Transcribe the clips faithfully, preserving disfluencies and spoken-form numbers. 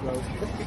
bro.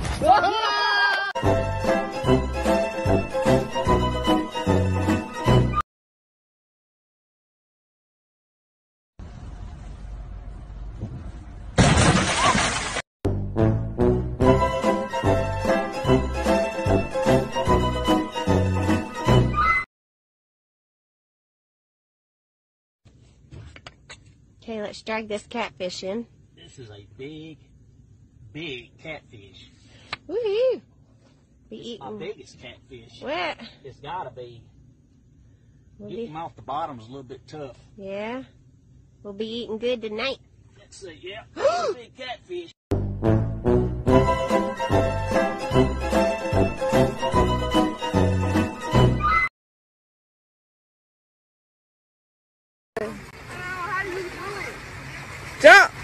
Okay, let's drag this catfish in. This is a big, big catfish. Woohoo! Be It's eating. my biggest catfish. What? It's gotta be. We'll Getting be, him off the bottom is a little bit tough. yeah. We'll be eating good tonight. Let's see, yeah. It's a big catfish. Jump!